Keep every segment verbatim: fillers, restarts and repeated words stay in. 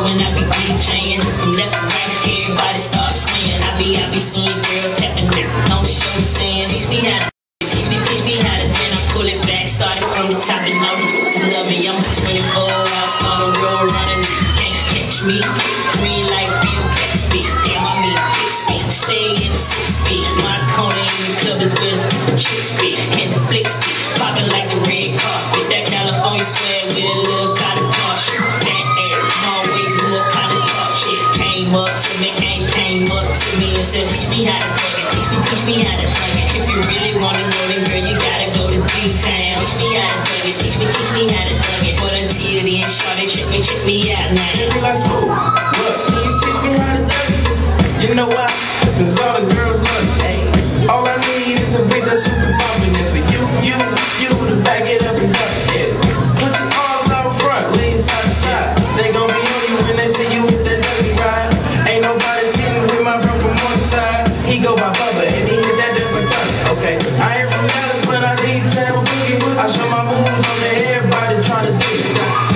when I be DJing. From left to right, everybody start swaying. I be, I be seeing girls tapping their no show saying, teach me how to, teach me, teach me how to. Then I pull it back, started from the top and all to love me. I'm a twenty-four hour star, roll running. Can't catch me, green like Bill Gatsby. Damn, I mean Bixby, stay in the six feet. My corner in the club is where the chicks be, and the flicks be popping like the red carpet. That California swag with a little cotton posh, fat air, always look kinda dark. Shit came up to me, came came up to me and said, teach me how to plug it, teach me, teach me how to plug it. If you really wanna know, then girl, you gotta go to D-Town. Teach me how to plug it, teach me, teach me how to plug it. But until then, shawty, check me, check me out now. You be like, smooth, look, can you teach me how to plug it? You know why? Cause all the girls love it. Hey, all I need is a beat that's super bumpin'. And for you, you, you to back it up and duck it. Yeah. Put your arms out front, lean side to side. They gon' be on you when they see you hit that dirty ride. Ain't nobody getting with my bro from one side. He go by Bubba and he hit that different thunder. Okay, I ain't from Dallas, but I need town boogie. I show my moves on there, everybody tryna do it.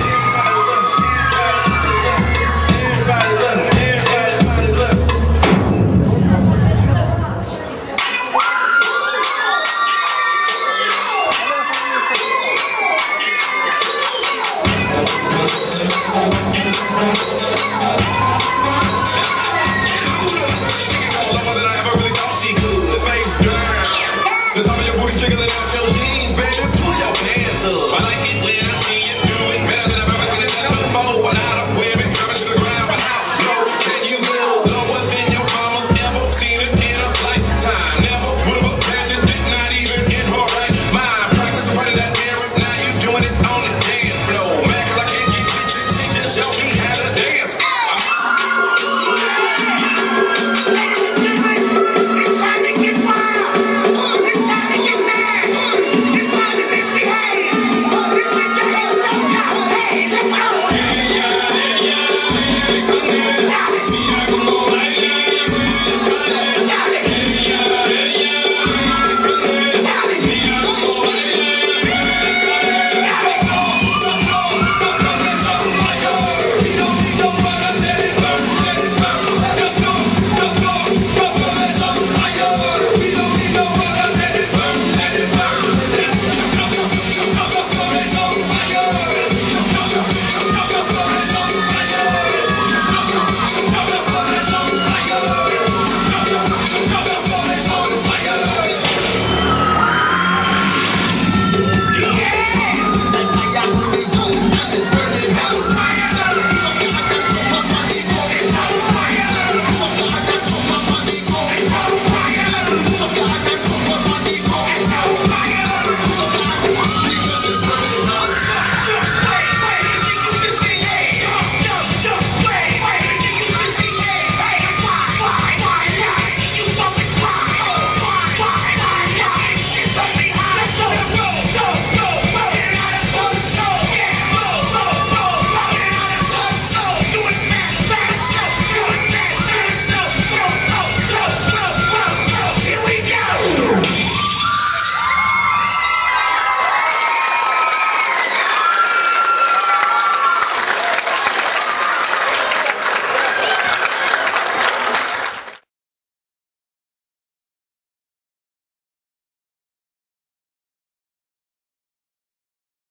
Everybody love it. Everybody love it.